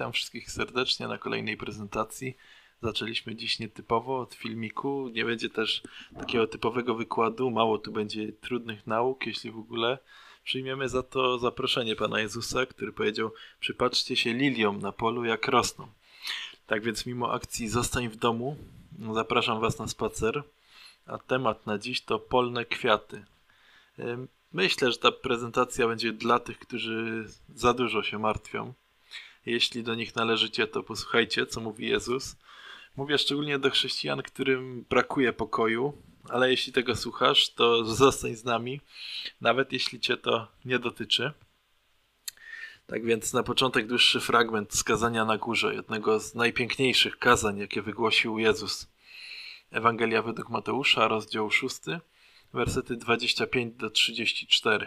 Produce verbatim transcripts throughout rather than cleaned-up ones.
Witam wszystkich serdecznie na kolejnej prezentacji. Zaczęliśmy dziś nietypowo od filmiku. Nie będzie też takiego typowego wykładu. Mało tu będzie trudnych nauk, jeśli w ogóle. Przyjmiemy za to zaproszenie Pana Jezusa, który powiedział: przypatrzcie się liliom na polu, jak rosną. Tak więc mimo akcji Zostań w domu, zapraszam Was na spacer. A temat na dziś to polne kwiaty. Myślę, że ta prezentacja będzie dla tych, którzy za dużo się martwią. Jeśli do nich należycie, to posłuchajcie, co mówi Jezus. Mówię szczególnie do chrześcijan, którym brakuje pokoju, ale jeśli tego słuchasz, to zostań z nami, nawet jeśli cię to nie dotyczy. Tak więc na początek dłuższy fragment z kazania na górze, jednego z najpiękniejszych kazań, jakie wygłosił Jezus. Ewangelia według Mateusza, rozdział szósty, wersety dwadzieścia pięć do trzydziestu czterech.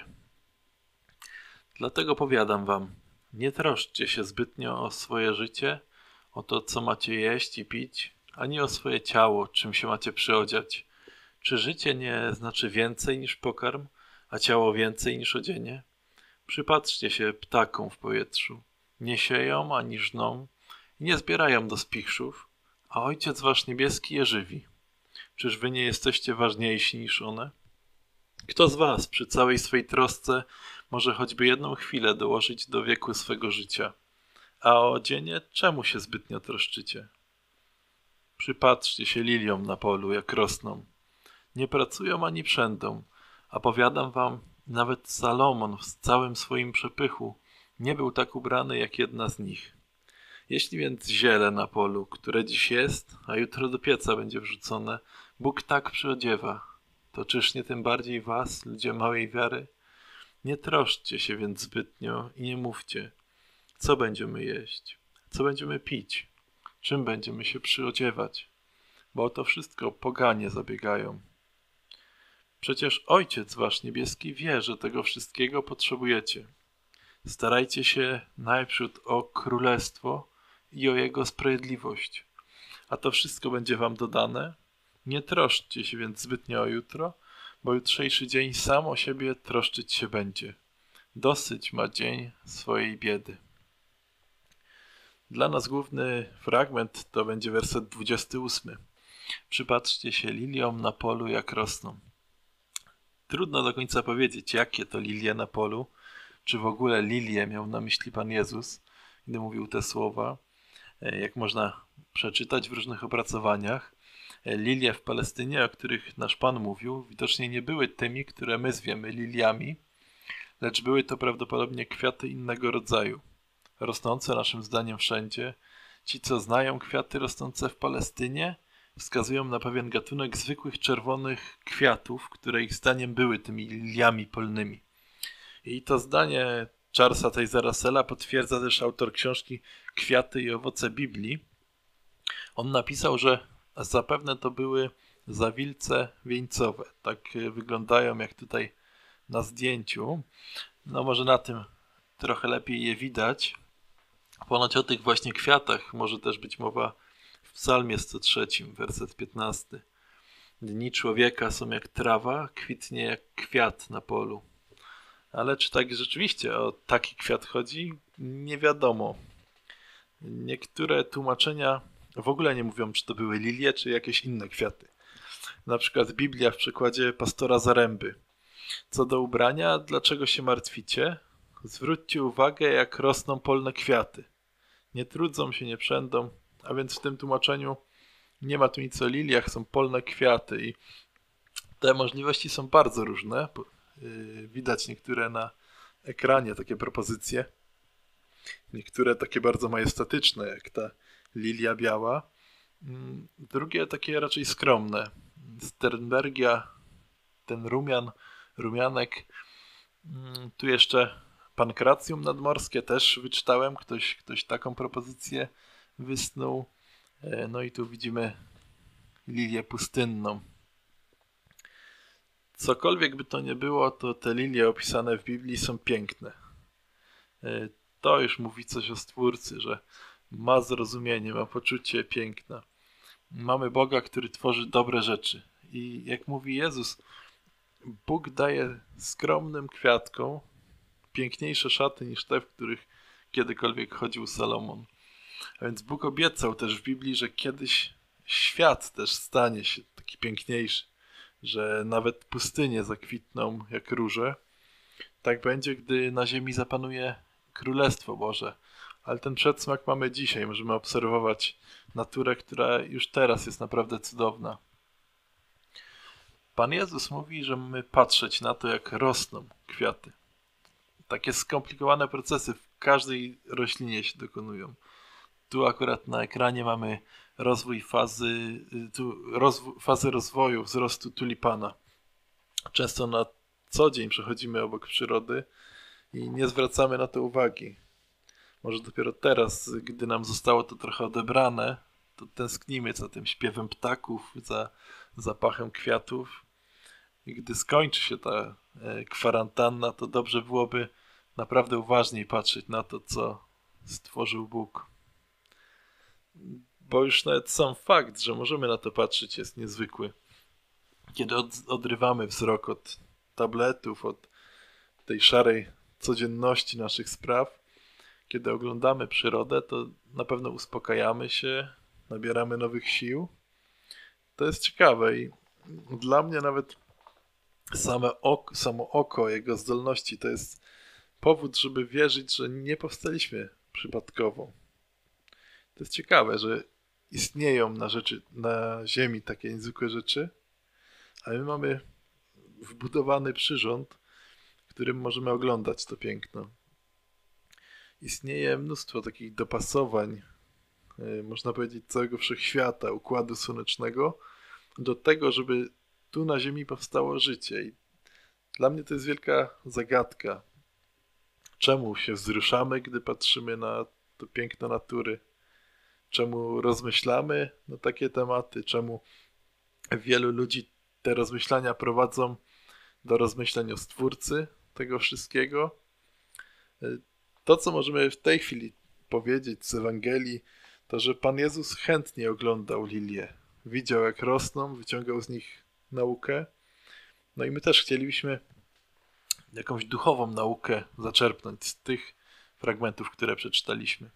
Dlatego powiadam wam, nie troszczcie się zbytnio o swoje życie, o to, co macie jeść i pić, ani o swoje ciało, czym się macie przyodziać. Czy życie nie znaczy więcej niż pokarm, a ciało więcej niż odzienie? Przypatrzcie się ptakom w powietrzu. Nie sieją ani żną i nie zbierają do spichrzów, a Ojciec wasz niebieski je żywi. Czyż wy nie jesteście ważniejsi niż one? Kto z was przy całej swej trosce może choćby jedną chwilę dołożyć do wieku swego życia? A o odzienie czemu się zbytnio troszczycie? Przypatrzcie się liliom na polu, jak rosną. Nie pracują ani przędą, a powiadam wam, nawet Salomon w całym swoim przepychu nie był tak ubrany jak jedna z nich. Jeśli więc ziele na polu, które dziś jest, a jutro do pieca będzie wrzucone, Bóg tak przyodziewa, to czyż nie tym bardziej was, ludzie małej wiary? Nie troszczcie się więc zbytnio i nie mówcie, co będziemy jeść, co będziemy pić, czym będziemy się przyodziewać, bo o to wszystko poganie zabiegają. Przecież Ojciec wasz niebieski wie, że tego wszystkiego potrzebujecie. Starajcie się najprzód o królestwo i o Jego sprawiedliwość, a to wszystko będzie wam dodane. Nie troszczcie się więc zbytnio o jutro, bo jutrzejszy dzień sam o siebie troszczyć się będzie. Dosyć ma dzień swojej biedy. Dla nas główny fragment to będzie werset dwudziesty ósmy. Przypatrzcie się liliom na polu, jak rosną. Trudno do końca powiedzieć, jakie to lilie na polu, czy w ogóle lilie miał na myśli Pan Jezus, gdy mówił te słowa. Jak można przeczytać w różnych opracowaniach, lilie w Palestynie, o których nasz Pan mówił, widocznie nie były tymi, które my zwiemy liliami, lecz były to prawdopodobnie kwiaty innego rodzaju, rosnące naszym zdaniem wszędzie. Ci, co znają kwiaty rosnące w Palestynie, wskazują na pewien gatunek zwykłych czerwonych kwiatów, które ich zdaniem były tymi liliami polnymi. I to zdanie Charlesa Tazera Russella potwierdza też autor książki Kwiaty i owoce Biblii. On napisał, że zapewne to były zawilce wieńcowe. Tak wyglądają jak tutaj na zdjęciu. No może na tym trochę lepiej je widać. Ponoć o tych właśnie kwiatach może też być mowa w Psalmie sto trzecim, werset piętnasty. Dni człowieka są jak trawa, kwitnie jak kwiat na polu. Ale czy tak rzeczywiście o taki kwiat chodzi? Nie wiadomo. Niektóre tłumaczenia w ogóle nie mówią, czy to były lilie, czy jakieś inne kwiaty. Na przykład Biblia w przekładzie pastora Zaręby. Co do ubrania, dlaczego się martwicie? Zwróćcie uwagę, jak rosną polne kwiaty. Nie trudzą się, nie przędą, a więc w tym tłumaczeniu nie ma tu nic o liliach, są polne kwiaty i te możliwości są bardzo różne. Widać niektóre na ekranie, takie propozycje. Niektóre takie bardzo majestatyczne, jak ta lilia biała. Drugie takie raczej skromne. Sternbergia, ten rumian, rumianek. Tu jeszcze pankracjum nadmorskie też wyczytałem. Ktoś, ktoś taką propozycję wysnuł. No i tu widzimy lilię pustynną. Cokolwiek by to nie było, to te lilie opisane w Biblii są piękne. To już mówi coś o Stwórcy, że ma zrozumienie, ma poczucie piękna. Mamy Boga, który tworzy dobre rzeczy. I jak mówi Jezus, Bóg daje skromnym kwiatkom piękniejsze szaty niż te, w których kiedykolwiek chodził Salomon. A więc Bóg obiecał też w Biblii, że kiedyś świat też stanie się taki piękniejszy, że nawet pustynie zakwitną jak róże. Tak będzie, gdy na ziemi zapanuje Królestwo Boże. Ale ten przedsmak mamy dzisiaj. Możemy obserwować naturę, która już teraz jest naprawdę cudowna. Pan Jezus mówi, że mamy patrzeć na to, jak rosną kwiaty. Takie skomplikowane procesy w każdej roślinie się dokonują. Tu akurat na ekranie mamy rozwój fazy, tu rozwój, fazy rozwoju, wzrostu tulipana. Często na co dzień przechodzimy obok przyrody i nie zwracamy na to uwagi. Może dopiero teraz, gdy nam zostało to trochę odebrane, to tęsknimy za tym śpiewem ptaków, za zapachem kwiatów. I gdy skończy się ta kwarantanna, to dobrze byłoby naprawdę uważniej patrzeć na to, co stworzył Bóg. Bo już nawet sam fakt, że możemy na to patrzeć, jest niezwykły. Kiedy od, odrywamy wzrok od tabletów, od tej szarej codzienności naszych spraw, kiedy oglądamy przyrodę, to na pewno uspokajamy się, nabieramy nowych sił. To jest ciekawe i dla mnie nawet same oko, samo oko, jego zdolności to jest powód, żeby wierzyć, że nie powstaliśmy przypadkowo. To jest ciekawe, że istnieją na, rzeczy, na Ziemi takie niezwykłe rzeczy, a my mamy wbudowany przyrząd, którym możemy oglądać to piękno. Istnieje mnóstwo takich dopasowań, można powiedzieć, całego wszechświata, układu słonecznego, do tego, żeby tu na Ziemi powstało życie. I dla mnie to jest wielka zagadka. Czemu się wzruszamy, gdy patrzymy na to piękno natury? Czemu rozmyślamy na takie tematy? Czemu wielu ludzi te rozmyślania prowadzą do rozmyśleń o Stwórcy tego wszystkiego? To, co możemy w tej chwili powiedzieć z Ewangelii, to, że Pan Jezus chętnie oglądał lilie. Widział, jak rosną, wyciągał z nich naukę. No i my też chcielibyśmy jakąś duchową naukę zaczerpnąć z tych fragmentów, które przeczytaliśmy.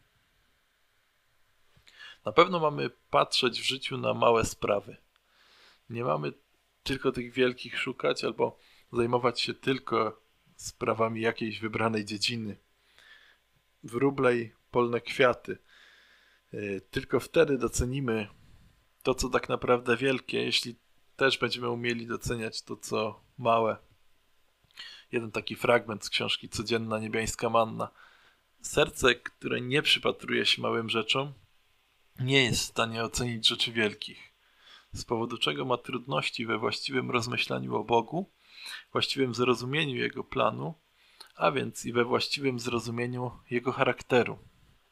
Na pewno mamy patrzeć w życiu na małe sprawy. Nie mamy tylko tych wielkich szukać albo zajmować się tylko sprawami jakiejś wybranej dziedziny. Wróble, polne kwiaty. Tylko wtedy docenimy to, co tak naprawdę wielkie, jeśli też będziemy umieli doceniać to, co małe. Jeden taki fragment z książki Codzienna niebiańska manna. Serce, które nie przypatruje się małym rzeczom, nie jest w stanie ocenić rzeczy wielkich, z powodu czego ma trudności we właściwym rozmyślaniu o Bogu, właściwym zrozumieniu Jego planu, a więc i we właściwym zrozumieniu Jego charakteru.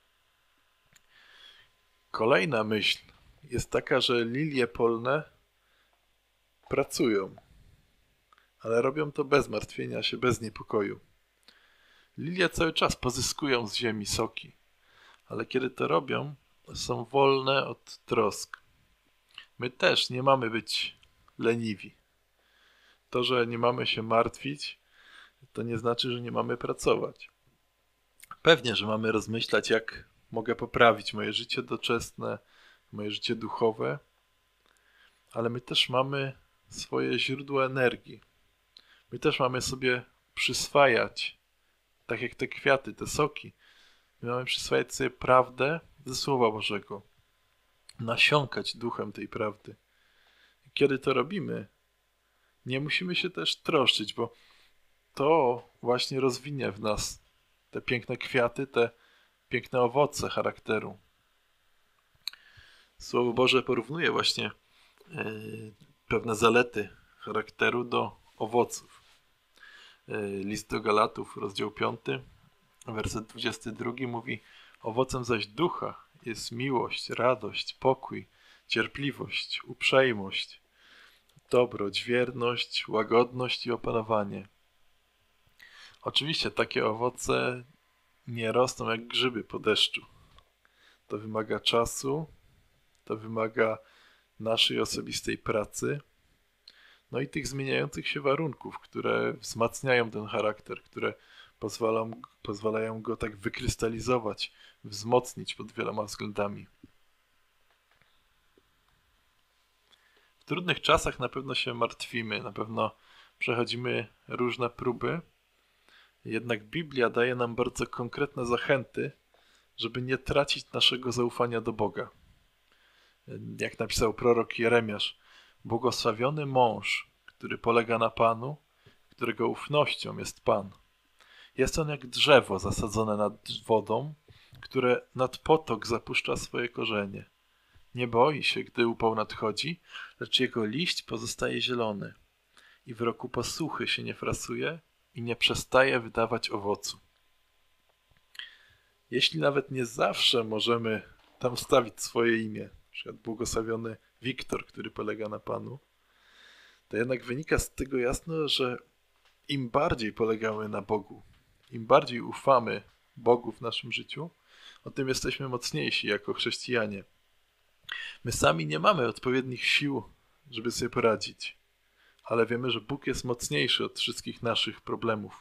Kolejna myśl jest taka, że lilie polne pracują, ale robią to bez martwienia się, bez niepokoju. Lilie cały czas pozyskują z ziemi soki, ale kiedy to robią, są wolne od trosk. My też nie mamy być leniwi. To, że nie mamy się martwić, to nie znaczy, że nie mamy pracować. Pewnie, że mamy rozmyślać, jak mogę poprawić moje życie doczesne, moje życie duchowe, ale my też mamy swoje źródło energii. My też mamy sobie przyswajać, tak jak te kwiaty, te soki, my mamy przyswajać sobie prawdę ze Słowa Bożego, nasiąkać duchem tej prawdy. Kiedy to robimy, nie musimy się też troszczyć, bo to właśnie rozwinie w nas te piękne kwiaty, te piękne owoce charakteru. Słowo Boże porównuje właśnie yy, pewne zalety charakteru do owoców. Yy, List do Galatów, rozdział piąty, werset dwudziesty drugi mówi: owocem zaś ducha jest miłość, radość, pokój, cierpliwość, uprzejmość, dobroć, wierność, łagodność i opanowanie. Oczywiście takie owoce nie rosną jak grzyby po deszczu. To wymaga czasu, to wymaga naszej osobistej pracy, no i tych zmieniających się warunków, które wzmacniają ten charakter, które pozwalają, pozwalają go tak wykrystalizować, wzmocnić pod wieloma względami. W trudnych czasach na pewno się martwimy, na pewno przechodzimy różne próby, jednak Biblia daje nam bardzo konkretne zachęty, żeby nie tracić naszego zaufania do Boga. Jak napisał prorok Jeremiasz, błogosławiony mąż, który polega na Panu, którego ufnością jest Pan. Jest on jak drzewo zasadzone nad wodą, które nad potok zapuszcza swoje korzenie. Nie boi się, gdy upał nadchodzi, lecz jego liść pozostaje zielony i w roku posuchy się nie frasuje i nie przestaje wydawać owocu. Jeśli nawet nie zawsze możemy tam wstawić swoje imię, na przykład błogosławiony Wiktor, który polega na Panu, to jednak wynika z tego jasno, że im bardziej polegamy na Bogu, im bardziej ufamy Bogu w naszym życiu, o tym jesteśmy mocniejsi jako chrześcijanie. My sami nie mamy odpowiednich sił, żeby sobie poradzić, ale wiemy, że Bóg jest mocniejszy od wszystkich naszych problemów.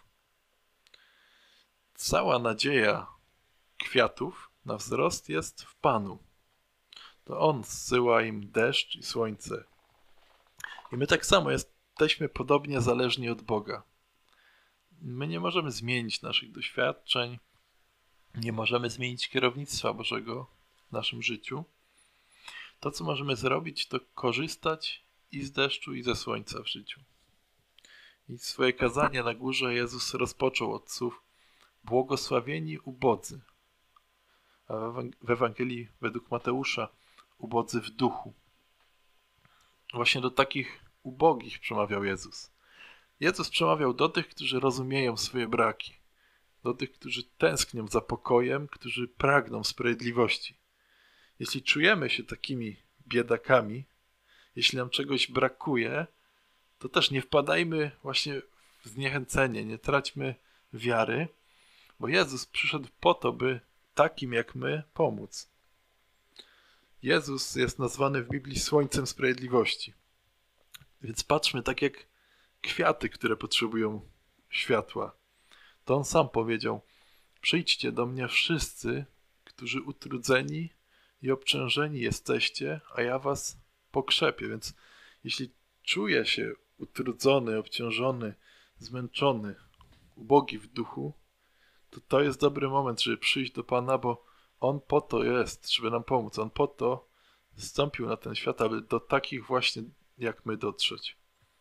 Cała nadzieja kwiatów na wzrost jest w Panu. To On zsyła im deszcz i słońce. I my tak samo jesteśmy podobnie zależni od Boga. My nie możemy zmienić naszych doświadczeń, nie możemy zmienić kierownictwa Bożego w naszym życiu. To, co możemy zrobić, to korzystać i z deszczu, i ze słońca w życiu. I swoje kazanie na górze Jezus rozpoczął od słów: błogosławieni ubodzy. A w Ewangelii według Mateusza ubodzy w duchu. Właśnie do takich ubogich przemawiał Jezus. Jezus przemawiał do tych, którzy rozumieją swoje braki. Do tych, którzy tęsknią za pokojem, którzy pragną sprawiedliwości. Jeśli czujemy się takimi biedakami, jeśli nam czegoś brakuje, to też nie wpadajmy właśnie w zniechęcenie, nie traćmy wiary, bo Jezus przyszedł po to, by takim jak my pomóc. Jezus jest nazwany w Biblii słońcem sprawiedliwości. Więc patrzmy tak jak kwiaty, które potrzebują światła. To On sam powiedział: przyjdźcie do mnie wszyscy, którzy utrudzeni i obciążeni jesteście, a ja was pokrzepię. Więc jeśli czuję się utrudzony, obciążony, zmęczony, ubogi w duchu, to to jest dobry moment, żeby przyjść do Pana, bo On po to jest, żeby nam pomóc. On po to zstąpił na ten świat, aby do takich właśnie jak my dotrzeć.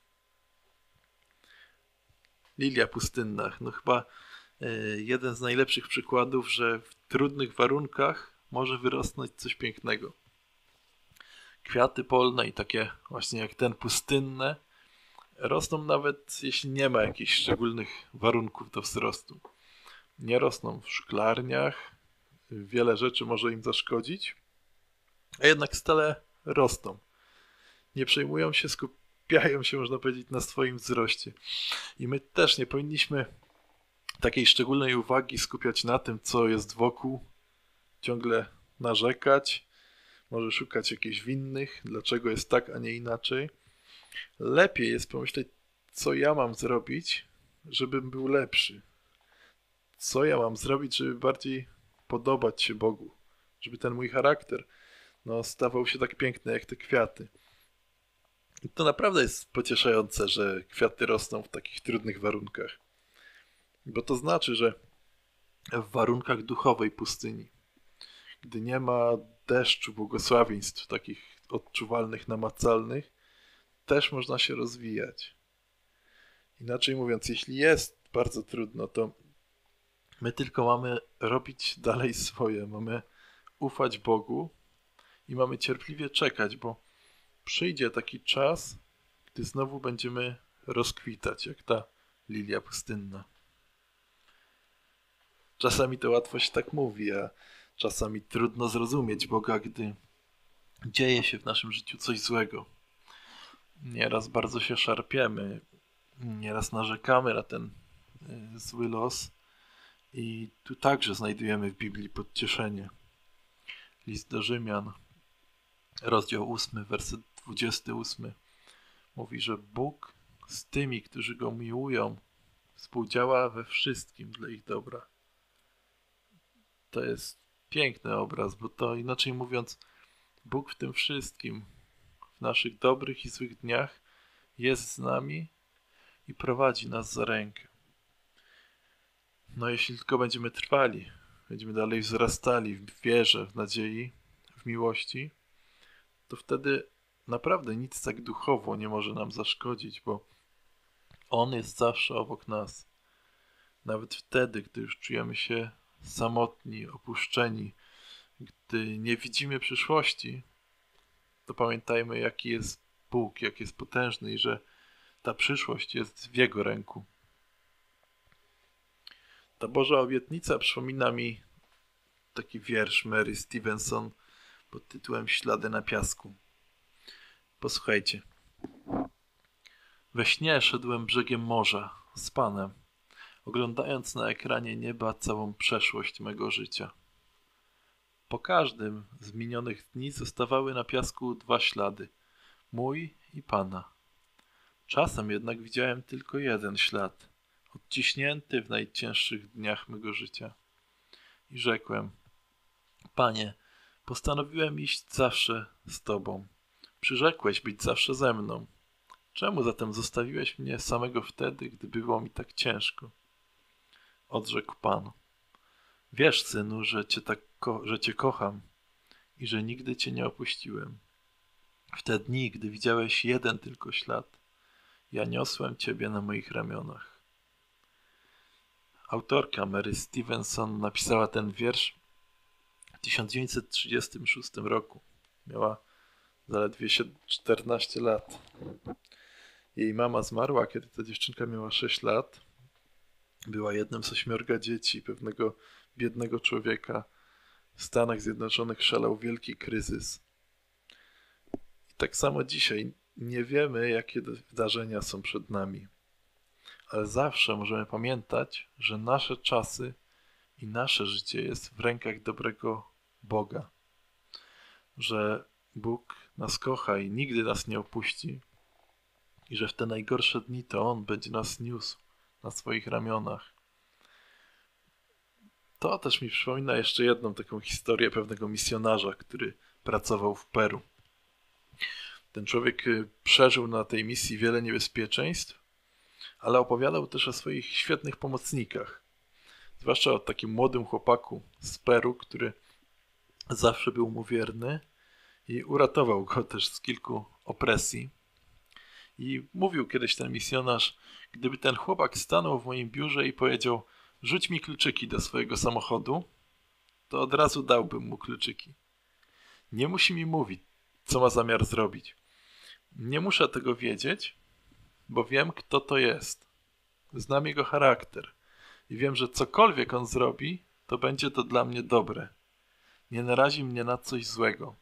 Lilia pustynna. No chyba y, jeden z najlepszych przykładów, że w trudnych warunkach może wyrosnąć coś pięknego. Kwiaty polne i takie właśnie jak ten pustynne rosną nawet jeśli nie ma jakichś szczególnych warunków do wzrostu. Nie rosną w szklarniach, wiele rzeczy może im zaszkodzić, a jednak stale rosną. Nie przejmują się, skupiają się, można powiedzieć, na swoim wzroście. I my też nie powinniśmy takiej szczególnej uwagi skupiać na tym, co jest wokół, ciągle narzekać, może szukać jakichś winnych, dlaczego jest tak, a nie inaczej. Lepiej jest pomyśleć, co ja mam zrobić, żebym był lepszy. Co ja mam zrobić, żeby bardziej podobać się Bogu, żeby ten mój charakter no, stawał się tak piękny jak te kwiaty. I to naprawdę jest pocieszające, że kwiaty rosną w takich trudnych warunkach. Bo to znaczy, że w warunkach duchowej pustyni, gdy nie ma deszczu, błogosławieństw takich odczuwalnych, namacalnych, też można się rozwijać. Inaczej mówiąc, jeśli jest bardzo trudno, to my tylko mamy robić dalej swoje, mamy ufać Bogu i mamy cierpliwie czekać, bo przyjdzie taki czas, gdy znowu będziemy rozkwitać, jak ta lilia pustynna. Czasami to łatwo się tak mówi, a czasami trudno zrozumieć Boga, gdy dzieje się w naszym życiu coś złego. Nieraz bardzo się szarpiemy, nieraz narzekamy na ten y, zły los i tu także znajdujemy w Biblii pocieszenie. List do Rzymian, rozdział ósmy, werset dwudziesty ósmy mówi, że Bóg z tymi, którzy Go miłują, współdziała we wszystkim dla ich dobra. To jest piękny obraz, bo to inaczej mówiąc, Bóg w tym wszystkim, w naszych dobrych i złych dniach jest z nami i prowadzi nas za rękę. No jeśli tylko będziemy trwali, będziemy dalej wzrastali w wierze, w nadziei, w miłości, to wtedy naprawdę nic tak duchowo nie może nam zaszkodzić, bo On jest zawsze obok nas. Nawet wtedy, gdy już czujemy się samotni, opuszczeni, gdy nie widzimy przyszłości, to pamiętajmy, jaki jest Bóg, jak jest potężny i że ta przyszłość jest w Jego ręku. Ta Boża obietnica przypomina mi taki wiersz Mary Stevenson pod tytułem Ślady na piasku. Posłuchajcie. We śnie szedłem brzegiem morza z Panem, oglądając na ekranie nieba całą przeszłość mego życia. Po każdym z minionych dni zostawały na piasku dwa ślady, mój i Pana. Czasem jednak widziałem tylko jeden ślad, odciśnięty w najcięższych dniach mego życia. I rzekłem, Panie, postanowiłem iść zawsze z Tobą. Przyrzekłeś być zawsze ze mną. Czemu zatem zostawiłeś mnie samego wtedy, gdy było mi tak ciężko? Odrzekł Pan. Wiesz, synu, że cię, tak ko- że cię kocham i że nigdy cię nie opuściłem. W te dni, gdy widziałeś jeden tylko ślad, ja niosłem ciebie na moich ramionach. Autorka Mary Stevenson napisała ten wiersz w tysiąc dziewięćset trzydziestym szóstym roku. Miała zaledwie czternaście lat. Jej mama zmarła, kiedy ta dziewczynka miała sześć lat. Była jednym z ośmiorga dzieci pewnego biednego człowieka. W Stanach Zjednoczonych szalał wielki kryzys. I tak samo dzisiaj nie wiemy, jakie wydarzenia są przed nami. Ale zawsze możemy pamiętać, że nasze czasy i nasze życie jest w rękach dobrego Boga. Że Bóg nas kocha i nigdy nas nie opuści. I że w te najgorsze dni to On będzie nas niósł na swoich ramionach. To też mi przypomina jeszcze jedną taką historię pewnego misjonarza, który pracował w Peru. Ten człowiek przeżył na tej misji wiele niebezpieczeństw, ale opowiadał też o swoich świetnych pomocnikach. Zwłaszcza o takim młodym chłopaku z Peru, który zawsze był mu wierny i uratował go też z kilku opresji. I mówił kiedyś ten misjonarz, gdyby ten chłopak stanął w moim biurze i powiedział, rzuć mi kluczyki do swojego samochodu, to od razu dałbym mu kluczyki. Nie musi mi mówić, co ma zamiar zrobić. Nie muszę tego wiedzieć, bo wiem, kto to jest. Znam jego charakter i wiem, że cokolwiek on zrobi, to będzie to dla mnie dobre. Nie narazi mnie na coś złego.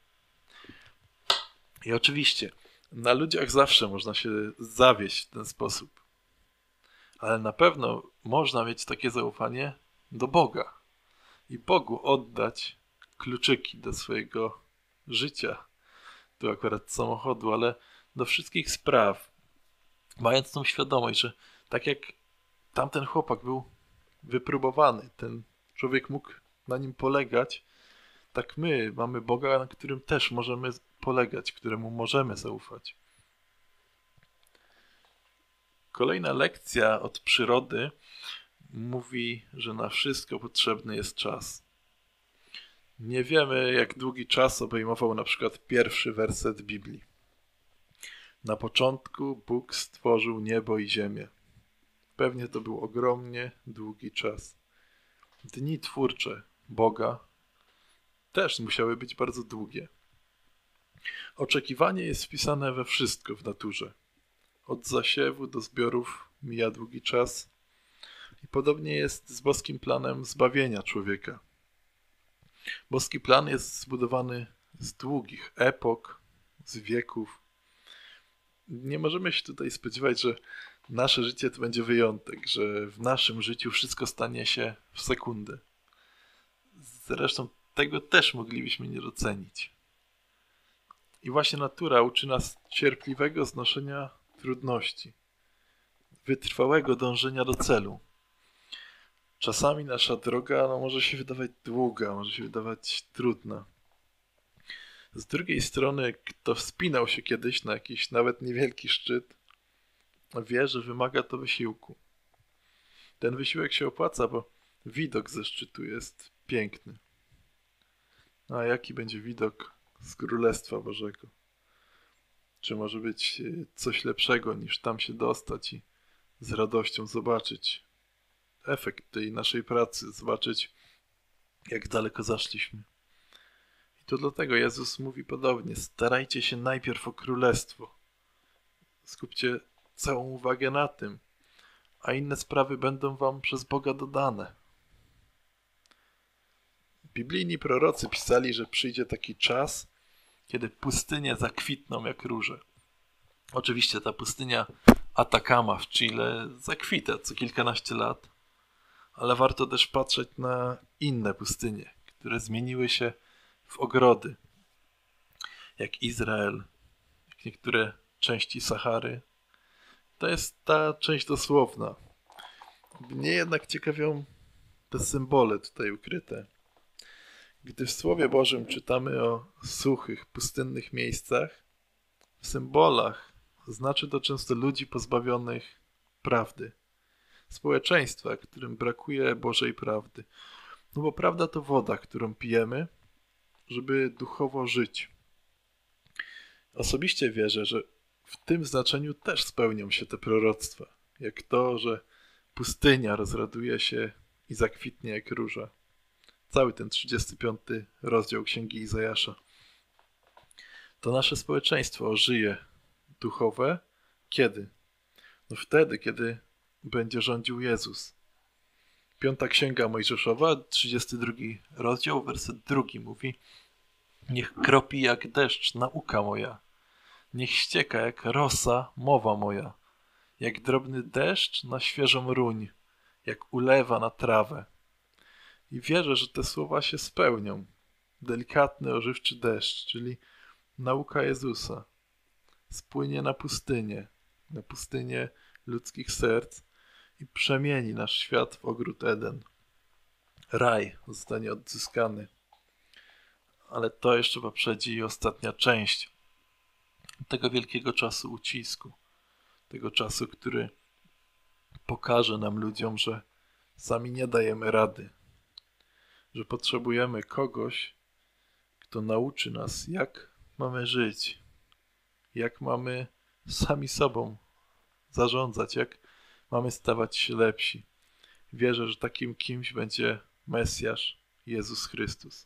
I oczywiście, na ludziach zawsze można się zawieść w ten sposób. Ale na pewno można mieć takie zaufanie do Boga i Bogu oddać kluczyki do swojego życia, tu akurat samochodu, ale do wszystkich spraw, mając tą świadomość, że tak jak tamten chłopak był wypróbowany, ten człowiek mógł na nim polegać, tak my mamy Boga, na którym też możemy polegać, któremu możemy zaufać. Kolejna lekcja od przyrody mówi, że na wszystko potrzebny jest czas. Nie wiemy, jak długi czas obejmował na przykład pierwszy werset Biblii. Na początku Bóg stworzył niebo i ziemię. Pewnie to był ogromnie długi czas. Dni twórcze Boga też musiały być bardzo długie. Oczekiwanie jest wpisane we wszystko w naturze. Od zasiewu do zbiorów mija długi czas i podobnie jest z boskim planem zbawienia człowieka. Boski plan jest zbudowany z długich epok, z wieków. Nie możemy się tutaj spodziewać, że nasze życie to będzie wyjątek, że w naszym życiu wszystko stanie się w sekundę. Zresztą tego też moglibyśmy nie docenić. I właśnie natura uczy nas cierpliwego znoszenia trudności. wytrwałego dążenia do celu. Czasami nasza droga no, może się wydawać długa, może się wydawać trudna. Z drugiej strony, kto wspinał się kiedyś na jakiś nawet niewielki szczyt, wie, że wymaga to wysiłku. Ten wysiłek się opłaca, bo widok ze szczytu jest piękny. A jaki będzie widok z Królestwa Bożego? Czy może być coś lepszego niż tam się dostać i z radością zobaczyć efekt tej naszej pracy, zobaczyć jak daleko zaszliśmy. I to dlatego Jezus mówi podobnie, starajcie się najpierw o Królestwo. Skupcie całą uwagę na tym, a inne sprawy będą wam przez Boga dodane. Biblijni prorocy pisali, że przyjdzie taki czas, kiedy pustynie zakwitną jak róże. Oczywiście ta pustynia Atacama w Chile zakwita co kilkanaście lat, ale warto też patrzeć na inne pustynie, które zmieniły się w ogrody, jak Izrael, jak niektóre części Sahary. To jest ta część dosłowna. Mnie jednak ciekawią te symbole tutaj ukryte. Gdy w Słowie Bożym czytamy o suchych, pustynnych miejscach, w symbolach znaczy to często ludzi pozbawionych prawdy. Społeczeństwa, którym brakuje Bożej prawdy. No bo prawda to woda, którą pijemy, żeby duchowo żyć. Osobiście wierzę, że w tym znaczeniu też spełnią się te proroctwa. Jak to, że pustynia rozraduje się i zakwitnie jak róża. Cały ten trzydziesty piąty rozdział Księgi Izajasza. To nasze społeczeństwo ożyje duchowe. Kiedy? No wtedy, kiedy będzie rządził Jezus. Piąta Księga Mojżeszowa, trzydziesty drugi rozdział, werset drugi mówi: niech kropi jak deszcz nauka moja, niech ścieka jak rosa mowa moja, jak drobny deszcz na świeżą ruń, jak ulewa na trawę. I wierzę, że te słowa się spełnią. Delikatny, ożywczy deszcz, czyli nauka Jezusa, spłynie na pustynię, na pustynię ludzkich serc i przemieni nasz świat w ogród Eden. Raj zostanie odzyskany. Ale to jeszcze poprzedzi ostatnia część tego wielkiego czasu ucisku. Tego czasu, który pokaże nam ludziom, że sami nie dajemy rady. Że potrzebujemy kogoś, kto nauczy nas, jak mamy żyć. Jak mamy sami sobą zarządzać, jak mamy stawać się lepsi. Wierzę, że takim kimś będzie Mesjasz, Jezus Chrystus.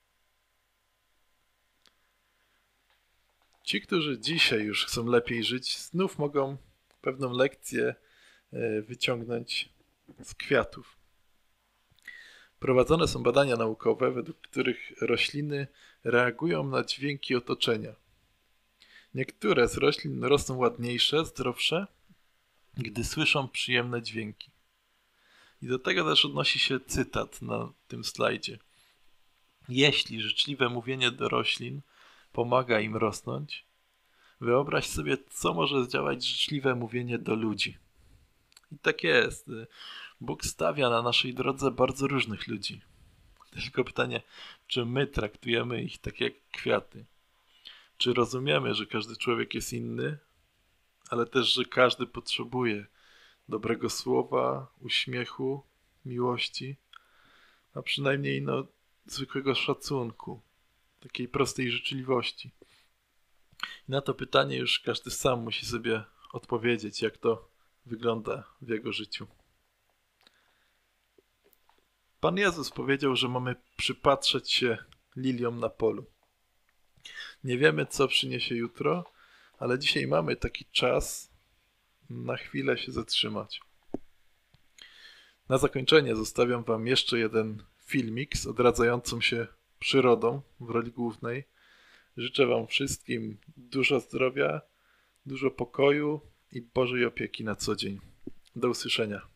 Ci, którzy dzisiaj już chcą lepiej żyć, znów mogą pewną lekcję wyciągnąć z kwiatów. Prowadzone są badania naukowe, według których rośliny reagują na dźwięki otoczenia. Niektóre z roślin rosną ładniejsze, zdrowsze, gdy słyszą przyjemne dźwięki. I do tego też odnosi się cytat na tym slajdzie. Jeśli życzliwe mówienie do roślin pomaga im rosnąć, wyobraź sobie, co może zdziałać życzliwe mówienie do ludzi. I tak jest. Bóg stawia na naszej drodze bardzo różnych ludzi. Tylko pytanie, czy my traktujemy ich tak jak kwiaty? Czy rozumiemy, że każdy człowiek jest inny, ale też, że każdy potrzebuje dobrego słowa, uśmiechu, miłości, a przynajmniej no, zwykłego szacunku, takiej prostej życzliwości. I na to pytanie już każdy sam musi sobie odpowiedzieć, jak to wygląda w jego życiu. Pan Jezus powiedział, że mamy przypatrzeć się liliom na polu. Nie wiemy, co przyniesie jutro, ale dzisiaj mamy taki czas na chwilę się zatrzymać. Na zakończenie zostawiam wam jeszcze jeden filmik z odradzającą się przyrodą w roli głównej. Życzę wam wszystkim dużo zdrowia, dużo pokoju i Bożej opieki na co dzień. Do usłyszenia.